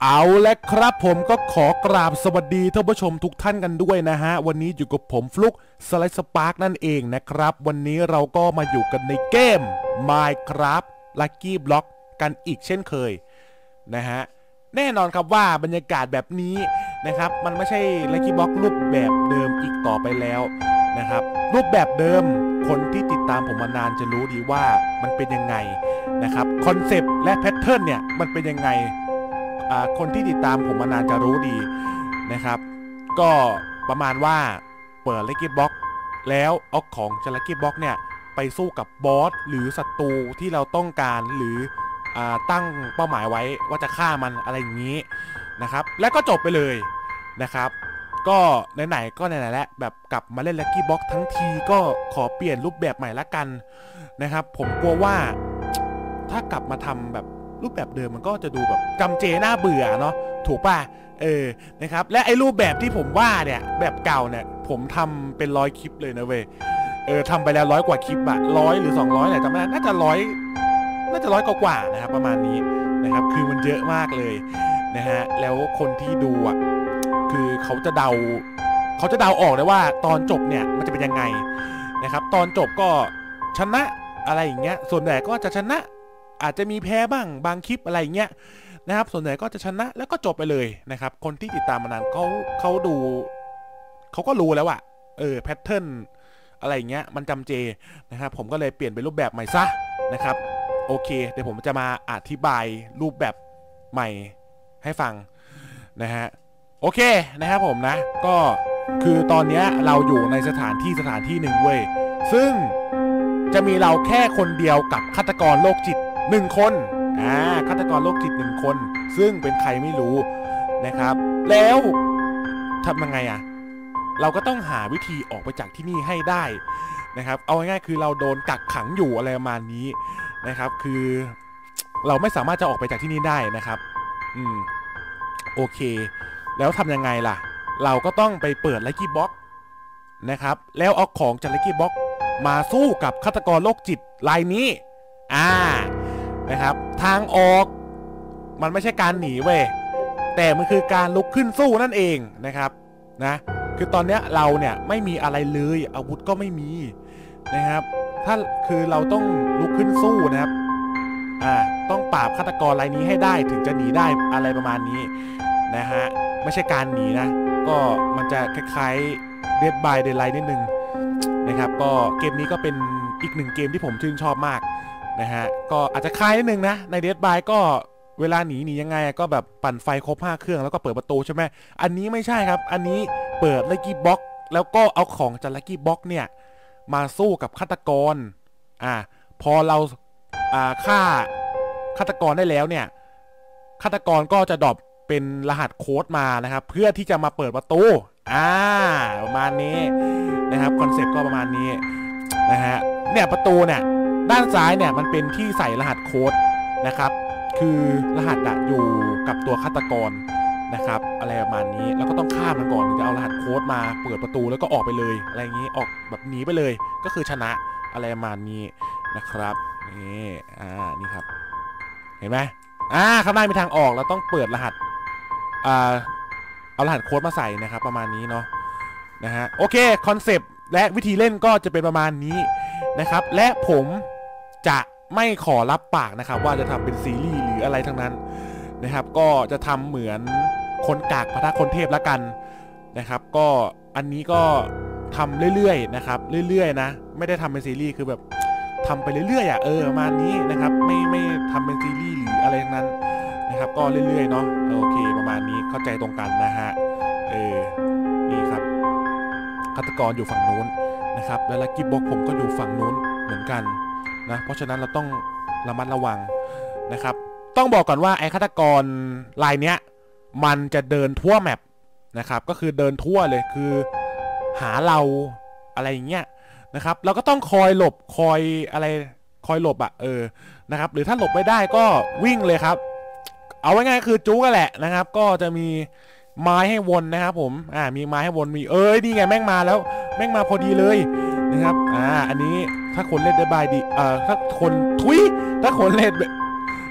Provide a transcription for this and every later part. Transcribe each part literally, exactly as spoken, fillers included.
เอาและครับผมก็ขอกราบสวัสดีท่านผู้ชมทุกท่านกันด้วยนะฮะวันนี้อยู่กับผมฟลุกสไลด์สปาร์กนั่นเองนะครับวันนี้เราก็มาอยู่กันในเกม Minecraft Lucky Block กันอีกเช่นเคยนะฮะแน่นอนครับว่าบรรยากาศแบบนี้นะครับมันไม่ใช่ Lucky Block รูปแบบเดิมอีกต่อไปแล้วนะครับรูปแบบเดิมคนที่ติดตามผมมานานจะรู้ดีว่ามันเป็นยังไงนะครับคอนเซปต์และแพทเทิร์นเนี่ยมันเป็นยังไงคนที่ติดตามผมมานานจะรู้ดีนะครับก็ประมาณว่าเปิด Lucky Block แล้วเอาของจาก Lucky Block เนี่ยไปสู้กับบอสหรือศัตรูที่เราต้องการหรือตั้งเป้าหมายไว้ว่าจะฆ่ามันอะไรอย่างนี้นะครับแล้วก็จบไปเลยนะครับก็ไหนๆก็ไหนๆแล้วแบบกลับมาเล่น Lucky Block ทั้งทีก็ขอเปลี่ยนรูปแบบใหม่ละกันนะครับผมกลัวว่าถ้ากลับมาทำแบบรูปแบบเดิมมันก็จะดูแบบจำเจน่าเบื่อเนาะถูกป่ะเออนะครับและไอ้รูปแบบที่ผมว่าเนี่ยแบบเก่าเนี่ยผมทำเป็นร้อยคลิปเลยนะเว้ยเออทำไปแล้วร้อยกว่าคลิปอะร้อยหรือสองร้อยไหนจำไม่ได้น่าจะร้อยน่าจะร้อยกว่าๆนะครับประมาณนี้นะครับคือมันเยอะมากเลยนะฮะแล้วคนที่ดูอะคือเขาจะเดาเขาจะเดาออกเลยว่าตอนจบเนี่ยมันจะเป็นยังไงนะครับตอนจบก็ชนะอะไรอย่างเงี้ยส่วนใหญ่ก็จะชนะอาจจะมีแพ้บ้างบางคลิปอะไรเงี้ยนะครับส่วนใหญ่ก็จะชนะแล้วก็จบไปเลยนะครับคนที่ติดตามมานานเขาเขาดูเขาก็รู้แล้วอะเออแพทเทิร์นอะไรเงี้ยมันจำเจนะครับผมก็เลยเปลี่ยนเป็นรูปแบบใหม่ซะนะครับโอเคเดี๋ยวผมจะมาอธิบายรูปแบบใหม่ให้ฟังนะฮะโอเคนะครับผมนะก็คือตอนนี้เราอยู่ในสถานที่สถานที่หนึ่งเว้ยซึ่งจะมีเราแค่คนเดียวกับฆาตกรโรคจิตหนึ่งคนอ่าฆาตกรโรคจิตหนึ่งคนซึ่งเป็นใครไม่รู้นะครับแล้วทำยังไงอ่ะเราก็ต้องหาวิธีออกไปจากที่นี่ให้ได้นะครับเอาง่ายๆคือเราโดนกักขังอยู่อะไรประมาณนี้นะครับคือเราไม่สามารถจะออกไปจากที่นี่ได้นะครับอืมโอเคแล้วทำยังไงล่ะเราก็ต้องไปเปิด Lucky Block นะครับแล้วเอาของจาก Lucky Block มาสู้กับฆาตกรโรคจิตรายนี้อ่านะครับทางออกมันไม่ใช่การหนีเว้ยแต่มันคือการลุกขึ้นสู้นั่นเองนะครับนะคือตอนเนี้ยเราเนี่ยไม่มีอะไรเลยอาวุธก็ไม่มีนะครับถ้าคือเราต้องลุกขึ้นสู้นะครับอ่าต้องปราบฆาตกรรายนี้ให้ได้ถึงจะหนีได้อะไรประมาณนี้นะฮะไม่ใช่การหนีนะก็มันจะคล้ายๆ Dead by Daylight นิดนึงนะครับก็เกมนี้ก็เป็นอีกหนึ่งเกมที่ผมชื่นชอบมากนะฮะก็อาจจะคล้ายนิดนึงนะใน Dead by ก็เวลาหนีหนียังไงก็แบบปั่นไฟครบห้าเครื่องแล้วก็เปิดประตูใช่ไหมอันนี้ไม่ใช่ครับอันนี้เปิด Lucky Block แล้วก็เอาของจาก Lucky Block เนี่ยมาสู้กับฆาตกรอ่าพอเราอ่าฆ่าฆาตกรได้แล้วเนี่ยฆาตกรก็จะดรอปเป็นรหัสโค้ดมานะครับเพื่อที่จะมาเปิดประตูอ่าประมาณนี้นะครับคอนเซ็ปต์ก็ประมาณนี้นะฮะเนี่ยประตูเนี่ยด้านซ้ายเนี่ยมันเป็นที่ใส่รหัสโค้ดนะครับคือรหัสอะอยู่กับตัวฆาตกรนะครับอะไรประมาณนี้แล้วก็ต้องฆ่ามันก่อนถึงจะเอารหัสโค้ดมาเปิดประตูแล้วก็ออกไปเลยอะไรอย่างนี้ออกแบบหนีไปเลยก็คือชนะอะไรประมาณนี้นะครับนี่อ่านี่ครับเห็นไหมอ่าข้างหน้ามีทางออกแล้วต้องเปิดรหัสอ่าเอารหัสโค้ดมาใส่นะครับประมาณนี้เนาะนะฮะโอเคคอนเซปต์และวิธีเล่นก็จะเป็นประมาณนี้นะครับและผมจะไม่ขอรับปากนะครับว่าจะทำเป็นซีรีส์หรืออะไรทั้งนั้นนะครับก็จะทำเหมือนคนกากพระคนเทพละกันนะครับก็อันนี้ก็ทำเรื่อยๆนะครับเรื่อยๆนะไม่ได้ทำเป็นซีรีส์คือแบบทำไปเรื่อยๆอ่ะเออประมาณนี้นะครับไม่ไม่ทำเป็นซีรีส์หรืออะไรทั้งนั้นนะครับก็เรื่อยๆเนาะโอเคประมาณนี้เข้าใจตรงกันนะฮะเออนี่ครับฆาตกรอยู่ฝั่งนู้นนะครับแล้วลัคกี้บ็อกผมก็อยู่ฝั่งนู้นเหมือนกันนะเพราะฉะนั้นเราต้องระมัดระวังนะครับต้องบอกก่อนว่าไอ้ฆาตกรรายเนี้ยมันจะเดินทั่วแมปนะครับก็คือเดินทั่วเลยคือหาเราอะไรอย่างเงี้ยนะครับเราก็ต้องคอยหลบคอยอะไรคอยหลบอะเออนะครับหรือถ้าหลบไม่ได้ก็วิ่งเลยครับเอาไว้ง่ายคือจู๊กันแหละนะครับก็จะมีไม้ให้วนนะครับผมอ่ามีไม้ให้วนมีเอ้ยนี่ไงแม่งมาแล้วแม่งมาพอดีเลยนะครับอ่าอันนี้ถ้าคนเล่นได้บายดีเอ่อถ้าคนทุยถ้าคนเล่น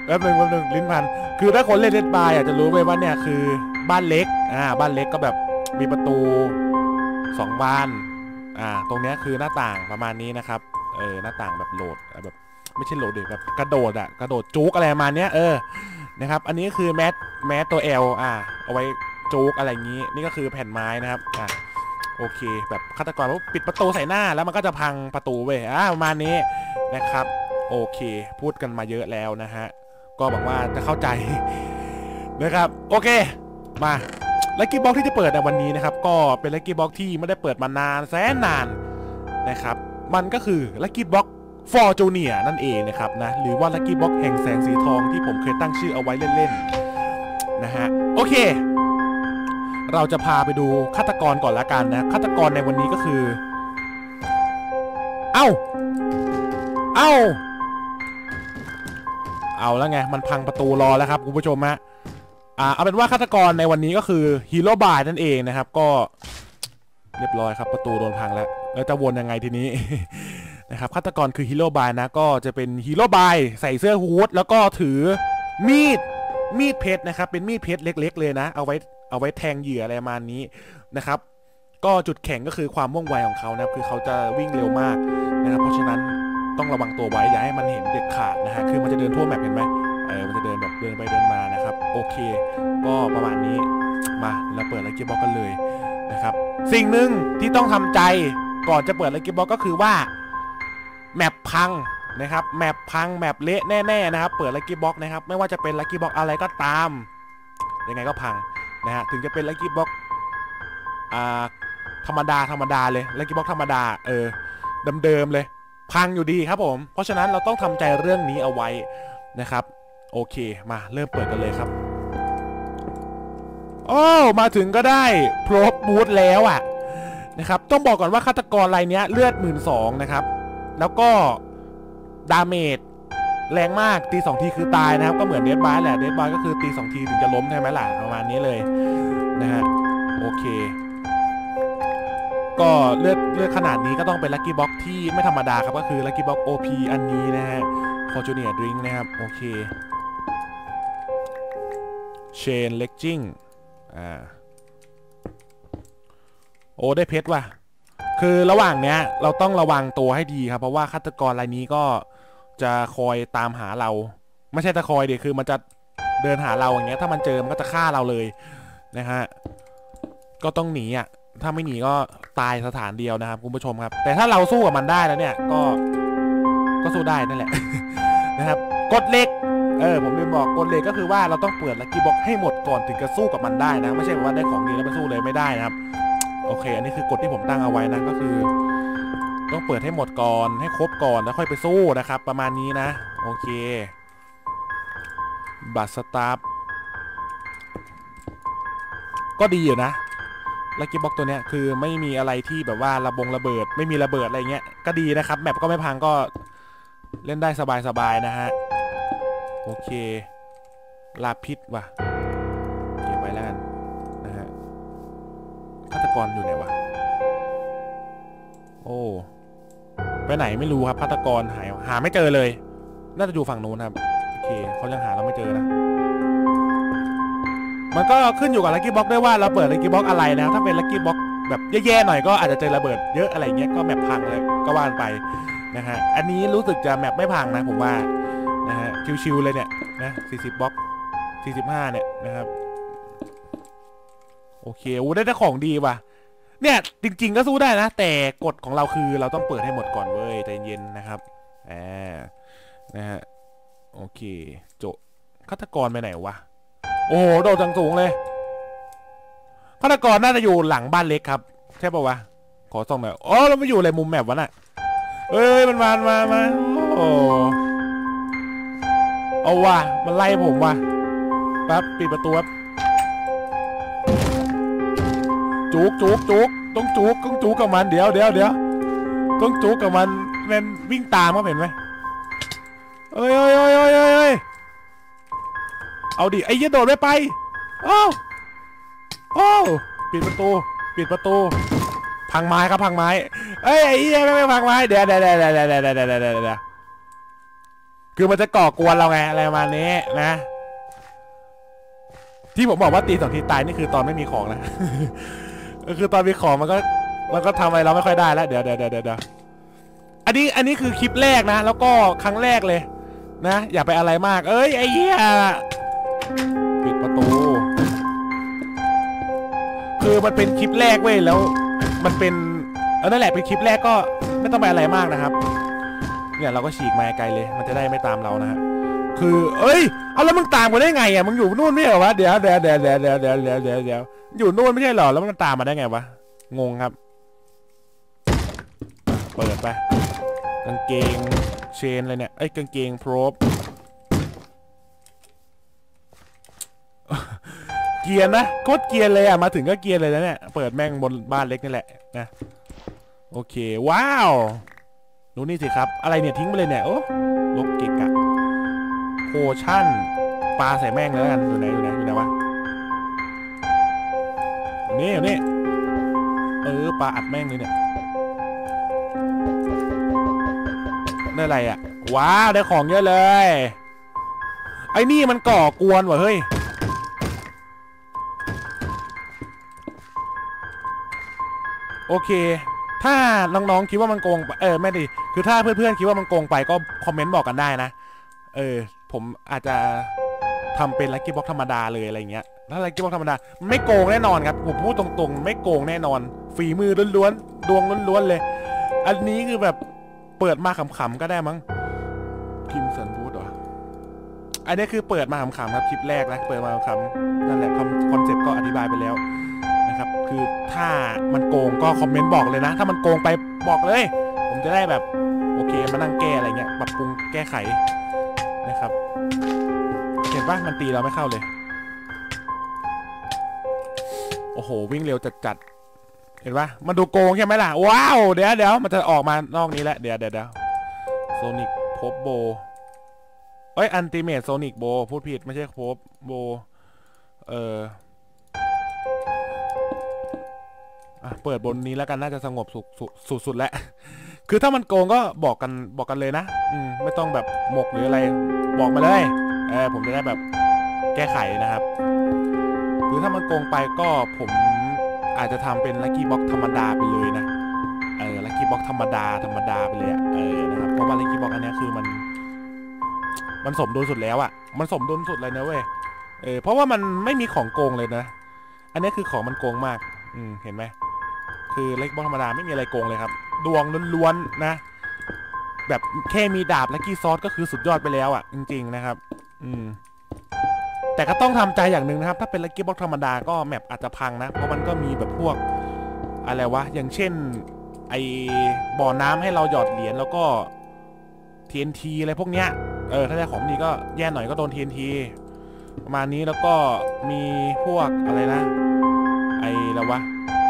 แป๊บหนึ่งแป๊บหนึ่งลิ้นพันคือถ้าคนเล่นเดดบายอาจจะรู้ไปว่าเนี่ยคือบ้านเล็กอ่าบ้านเล็กก็แบบมีประตูสองบานอ่าตรงนี้คือหน้าต่างประมาณนี้นะครับเออหน้าต่างแบบโหลดแบบไม่ใช่โหลดเด็กแบบกระโดดอะกระโดดจุกอะไรประมาณนี้เออนะครับอันนี้คือแมสแมสตัว L อ่าเอาไว้จุกอะไรอย่างนี้นี่ก็คือแผ่นไม้นะครับอ่าโอเคแบบฆาตกรปิดประตูใส่หน้าแล้วมันก็จะพังประตูเว้ยอ่าประมาณนี้นะครับโอเคพูดกันมาเยอะแล้วนะฮะก็หวังว่าจะเข้าใจนะครับโอเคมาลัคกี้บ็อกที่จะเปิดในวันนี้นะครับก็เป็นลัคกี้บ็อกที่ไม่ได้เปิดมานานแสนนานนะครับมันก็คือลัคกี้บ็อกฟอร์จูเนียนั่นเองนะครับนะหรือว่าลัคกี้บ็อกแห่งแสงสีทองที่ผมเคยตั้งชื่อเอาไว้เล่นๆนะฮะโอเคเราจะพาไปดูฆาตกรก่อนละกันนะฆาตกรในวันนี้ก็คือเอ้าเอ้าเอาแล้วไงมันพังประตูรอแล้วครับคุณผู้ชมฮะอ่าเอาเป็นว่าฆาตกรในวันนี้ก็คือฮีโร่บายนั่นเองนะครับก็เรียบร้อยครับประตูโดนพังแล้วแล้วจะวนยังไงทีนี้ นะครับฆาตกรคือฮีโร่บายนะก็จะเป็นฮีโร่บายใส่เสื้อฮู้ดแล้วก็ถือมีดมีดเพชรนะครับเป็นมีดเพชรเล็กๆเลยนะเอาไว้เอาไว้แทงเหยื่ออะไรประมาณนี้นะครับก็จุดแข็งก็คือความว่องไวของเขานะคือเขาจะวิ่งเร็วมากนะครับเพราะฉะนั้นต้องระวังตัวไว้อย่าให้มันเห็นเด็ดขาดนะฮะคือมันจะเดินทั่วแมปเห็นไหมเออมันจะเดินแบบเดินไปเดินมานะครับโอเคก็ประมาณนี้มาเราเปิดลัคกี้บ็อกกันเลยนะครับสิ่งหนึ่งที่ต้องทำใจก่อนจะเปิดลัคกี้บ็อกก็คือว่าแมปพังนะครับแมปพังแมปเละแน่ๆนะครับเปิดลัคกี้บ็อกนะครับไม่ว่าจะเป็นลัคกี้บ็อกอะไรก็ตามยังไงก็พังนะฮะถึงจะเป็นลัคกี้บ็อกอ่าธรรมดาธรรมดาเลยลัคกี้บ็อกธรรมดาเออเดิมๆเลยพังอยู่ดีครับผมเพราะฉะนั้นเราต้องทำใจเรื่องนี้เอาไว้นะครับโอเคมาเริ่มเปิดกันเลยครับโอ้มาถึงก็ได้โปรบูทแล้วอ่ะนะครับต้องบอกก่อนว่าฆาตกรรายนี้เลือดหมื่นสองนะครับแล้วก็ดาเมจแรงมากตีสองทีคือตายนะครับก็เหมือนเดดบายแหละเดดบายก็คือตีสองทีถึงจะล้มใช่ไหมล่ะประมาณนี้เลยนะฮะโอเคก็เลือดเลือดขนาดนี้ก็ต้องเป็นลัคกี้บ็อกที่ไม่ธรรมดาครับก็คือลัคกี้บ็อก โอ พี อันนี้นะฮะฟอร์จูเนียร์ดริงก์นะครับโอเคเชนเล็กจิ้งอ่าโอ้ได้เพชรว่ะคือระหว่างเนี้ยเราต้องระวังตัวให้ดีครับเพราะว่าฆาตกรรายนี้ก็จะคอยตามหาเราไม่ใช่จะคอยเดี๋ยวคือมันจะเดินหาเราอย่างเงี้ยถ้ามันเจอมันก็จะฆ่าเราเลยนะฮะก็ต้องหนีอ่ะถ้าไม่หนีก็ตายสถานเดียวนะครับคุณผู้ชมครับแต่ถ้าเราสู้กับมันได้แล้วเนี่ยก็ก็สู้ได้นั่นแหละ นะครับกดเหล็กเออผมลืมบอกกดเหล็กก็คือว่าเราต้องเปิดลัคกี้บ็อกให้หมดก่อนถึงจะสู้กับมันได้นะไม่ใช่ว่าได้ของดีแล้วไปสู้เลยไม่ได้นะครับโอเคอันนี้คือกฎที่ผมตั้งเอาไว้นะก็คือต้องเปิดให้หมดก่อนให้ครบก่อนแล้วค่อยไปสู้นะครับประมาณนี้นะโอเคบัตรสตาร์ก็ดีอยู่นะลัคกี้บ็อกตัวเนี้ยคือไม่มีอะไรที่แบบว่าระบงระเบิดไม่มีระเบิดอะไรเงี้ยก็ดีนะครับแมปก็ไม่พังก็เล่นได้สบายๆนะฮะโอเคลาพิษว่ะเก็บไว้แล้วกันนะฮะฆาตกรอยู่ไหนวะโอ้ไปไหนไม่รู้ครับฆาตกรหายหาไม่เจอเลยน่าจะอยู่ฝั่งนู้นครับโอเคเขายังหาเราไม่เจอนะมันก็ขึ้นอยู่กับลัคกี้บ็อกด้วยว่าเราเปิดลัคกี้บ็อกอะไรนะถ้าเป็นลัคกี้บ็อกแบบแย่ๆหน่อยก็อาจจะเจอระเบิดเยอะอะไรเงี้ยก็แมปพังเลยก็ว่านไปนะฮะอันนี้รู้สึกจะแมปไม่พังนะผมว่านะฮะชิวๆเลยเนี่ยนะสี่สิบบล็อกสี่สิบห้าเนี่ยนะครับโอเคโอ้ได้แต่ของดีว่ะเนี่ยจริงๆก็สู้ได้นะแต่กฎของเราคือเราต้องเปิดให้หมดก่อนเว้ยใจเย็นนะครับอ่านะฮะโอเคโจฆาตกรไปไหนวะโอ้โหโดดจังสูงเลยฆาตกรน่าจะอยู่หลังบ้านเล็กครับใช่ป่าววะขอส่องหน่อยอ๋อเราไม่อยู่อะไรมุมแมปวะน่ะเอ้ยมันมามามาโอ้เอาว่ะมันไล่ผมว่ะปั๊บปิดประตูปั๊บจุกจุกจุกต้องจุกต้องจุกกับมันเดี๋ยวเดี๋ยวเดี๋ยวต้องจุกกับมันแมนวิ่งตามเขาเห็นไหมเอ้ยเอ้ยเอ้ยเอ้ยเอ้ยเอาดิไอ้ยันโดดไม่ไปโอ้โอ้ปิดประตูปิดประตูพังไม้ครับพังไม้เอ้ยไอ้ยันไม่พังไม้เดี๋ยวเดี๋ยวเดี๋ยวเดี๋ยวเดี๋ยวเดี๋ยวเดี๋ยวคือมันจะก่อกวนเราไงอะไรประมาณนี้นะที่ผมบอกว่าตีสองทีตายนี่คือตอนไม่มีของนะ คือตอนมีของมันก็มันก็ทำอะไรเราไม่ค่อยได้แล้วเดี๋ยวเดี๋ยวเดี๋ยวเดี๋ยวอันนี้อันนี้คือคลิปแรกนะแล้วก็ครั้งแรกเลยนะอย่าไปอะไรมากเอ้ยไอ้เหี้ยปิดประตูคือมันเป็นคลิปแรกเว้ยแล้วมันเป็นเออนั่นแหละเป็นคลิปแรกก็ไม่ต้องไปอะไรมากนะครับเนี่ยเราก็ฉีกมาไกลเลยมันจะได้ไม่ตามเรานะฮะคือเอ้ยเอาแล้วมึงตามมาได้ไงอ่ะมึงอยู่นู่นไม่ใช่เหรอวะเดี๋ยวเดี๋ยวเดี๋ยวเดี๋ยวเดี๋ยวเดี๋ยวเดี๋ยวเดี๋ยวเดี๋ยวอยู่นู่นไม่ใช่เหรอแล้วมันตามมาได้ไงวะงงครับเปิดไปกางเกงเชนอะไรเนี่ยไอ้กางเกงโพรบเกียร์นะโคตรเกียร์เลยอ่ะมาถึงก็เกียร์เลยนะเนี่ยเปิดแม่งบนบ้านเล็กนี่แหละนะโอเคว้าวดูนี่สิครับอะไรเนี่ยทิ้งไปเลยเนี่ยโอ้ลบเกะกะโพชั่นปลาใส่แม่งเลยกันอยู่ไหนอยู่ไหนอยู่ไหนวะนี่อยู่นี่เออปลาอัดแม่งเลยเนี่ยได้อะไรอ่ะว้าวได้ของเยอะเลยไอ้นี่มันก่อกวนว่ะเฮ้ยโอเคถ้าน้องๆคิดว่ามันโกงเออไม่ดิคือถ้าเพื่อนๆคิดว่ามันโกงไปก็คอมเมนต์บอกกันได้นะเออผมอาจจะทำเป็นลัคกี้บ็อกธรรมดาเลยอะไรเงี้ยถ้าลัคกี้บ็อกธรรมดาไม่โกงแน่นอนครับผมพูดตรงๆไม่โกงแน่นอนฝีมือล้วนๆดวงล้วนๆเลยอันนี้คือแบบเปิดมาขำๆก็ได้มั้งคิมสันบูธเหรออันนี้คือเปิดมาขำๆครับคลิปแรกนะเปิดมาขำๆนั่นแหละคอนเซ็ปต์ก็อธิบายไปแล้วนะครับคือถ้ามันโกงก็คอมเมนต์บอกเลยนะถ้ามันโกงไปบอกเลยผมจะได้แบบโอเคมานั่งแก้อะไรเงี้ยปรับปรุงแก้ไขนะครับเห็นปะมันตีเราไม่เข้าเลยโอ้โหวิ่งเร็วจัดๆเห็นปะมันดูโกงใช่ไหมล่ะว้าวเดี๋ยวเดี๋ยวมันจะออกมานอกนี้แล้วเดี๋ยวเดี๋ยวเดี๋ยวโซนิกพบโบเอ้ยอันติเมทโซนิกโบพูดผิดไม่ใช่พบโบเออเปิดบนนี้แล้วกันน่าจะสงบสุดสุดสุดแล้วคือถ้ามันโกงก็บอกกันบอกกันเลยนะอืมไม่ต้องแบบหมกหรืออะไรบอกมาเลยเออผมจะได้แบบแก้ไขนะครับหรือถ้ามันโกงไปก็ผมอาจจะทำเป็นลัคกี้บ็อกธรรมดาไปเลยนะเออลัคกี้บ็อกธรรมดาธรรมดาไปเลยเออนะครับเพราะว่าลัคกี้บ็อกอันนี้คือมันมันสมดุลสุดแล้วอ่ะมันสมดุลสุดเลยนะเว้ยเออเพราะว่ามันไม่มีของโกงเลยนะอันนี้คือของมันโกงมากอืมเห็นไหมคือเล็กบอลธรรมดาไม่มีอะไรโกงเลยครับดวงล้วนๆนะแบบแค่มีดาบและกี้ซอสก็คือสุดยอดไปแล้วอ่ะจริงๆนะครับอืมแต่ก็ต้องทำใจอย่างหนึ่งนะครับถ้าเป็นลัคกี้บ็อกธรรมดาก็แมปอาจจะพังนะเพราะมันก็มีแบบพวกอะไรวะอย่างเช่นไอบ่อน้ำให้เราหยอดเหรียญแล้วก็ ที เอ็น ที อะไรพวกเนี้ยเออถ้าได้ของดีก็แย่หน่อยก็โดน ที เอ็น ที ประมาณนี้แล้วก็มีพวกอะไรนะไอแล้ววะ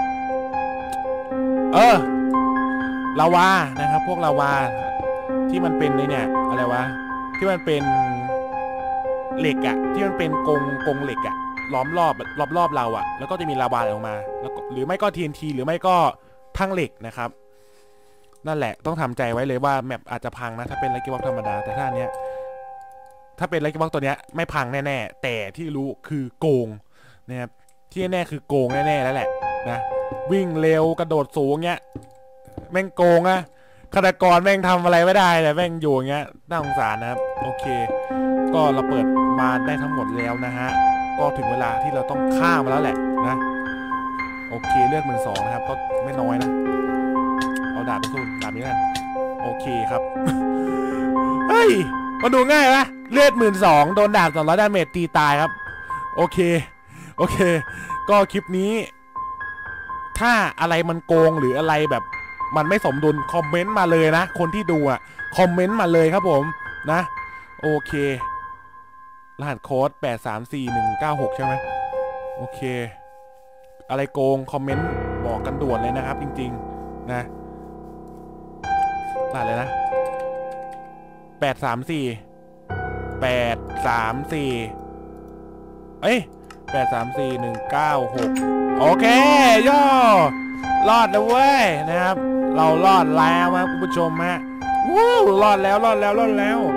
เออลาวานะครับพวกลาวาที่มันเป็นในเนี่ยอะไรวะที่มันเป็นเหล็กอะที่มันเป็นกงกงเหล็กอะล้อมรอบรอบรอบเราอะแล้วก็จะมีลาวาออกมาแล้วหรือไม่ก็ ที เอ็น ที หรือไม่ก็ทั้งเหล็กนะครับนั่นแหละต้องทำใจไว้เลยว่าแมปอาจจะพังนะถ้าเป็นลัคกี้บ็อกธรรมดาแต่ถ้าอันเนี้ยถ้าเป็นลัคกี้บ็อกตัวเนี้ยไม่พังแน่ๆแต่ที่รู้คือโกงนะครับที่แน่คือโกงแน่ๆแล้วแหละนะวิ่งเร็วกระโดดสูงเงี้ยแม่งโกงอะฆาตกรแม่งทำอะไรไม่ได้แต่แม่งอยู่อย่างเงี้ยน่าสงสารนะครับโอเคก็เราเปิดมาได้ทั้งหมดแล้วนะฮะก็ถึงเวลาที่เราต้องฆ่ามาแล้วแหละนะโอเคเลือดหมื่นสองนะครับก็ไม่น้อยนะเอาดาบไปสู้ดาบนี้กันโอเคครับเฮ้ยมาดูง่ายปะเลือดหมื่นสองโดนดาบสองร้อยดาเมจตีตายครับโอเคโอเคก็คลิปนี้ถ้าอะไรมันโกงหรืออะไรแบบมันไม่สมดุลคอมเมนต์มาเลยนะคนที่ดูอ่ะคอมเมนต์มาเลยครับผมนะโอเครหัสโค้ดแปดสามสี่หนึ่งเก้าหกใช่ไหมโอเคอะไรโกงคอมเมนต์บอกกันด่วนเลยนะครับจริงๆนะรหัสเลยนะแปดสามสี่แปดสามสี่เอ้ยแปดสามสี่หนึ่งเก้าหกโอเคย่อรอดแล้วเว้ยนะครับเรารอดแล้วนะคุณผู้ชมฮะวู้รอดแล้วรอดแล้วรอดแล้ว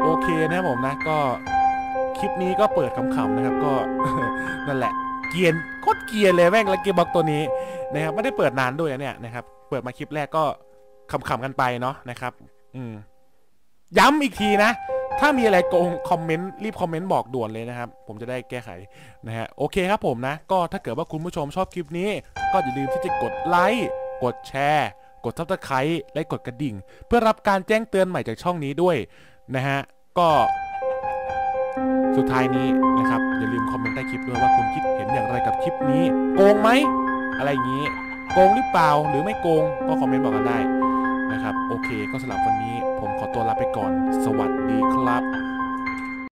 โอเคนะครับผมนะก็คลิปนี้ก็เปิดขำๆนะครับก็ นั่นแหละเกียนโคตรเกียนเลยแม่งลักกี้บ็อกตัวนี้นะครับไม่ได้เปิดนานด้วยเนี่ยนะครับเปิดมาคลิปแรกก็ขำๆกันไปเนาะนะครับอืมย้ำอีกทีนะถ้ามีอะไรโกงคอมเมนต์รีบคอมเมนต์บอกด่วนเลยนะครับผมจะได้แก้ไขนะฮะโอเคครับผมนะก็ถ้าเกิดว่าคุณผู้ชมชอบคลิปนี้ก็อย่าลืมที่จะกดไลค์กดแชร์กดซับสไครต์และกดกระดิ่งเพื่อรับการแจ้งเตือนใหม่จากช่องนี้ด้วยนะฮะก็สุดท้ายนี้นะครับอย่าลืมคอมเมนต์ใต้คลิปด้วยว่าคุณคิดเห็นอย่างไรกับคลิปนี้โกงไหมอะไรอย่างนี้โกงหรือเปล่าหรือไม่โกงก็คอมเมนต์บอกกันได้นะครับโอเคก็สำหรับวันนี้ผมขอตัวลาไปก่อนสวัสดีครับ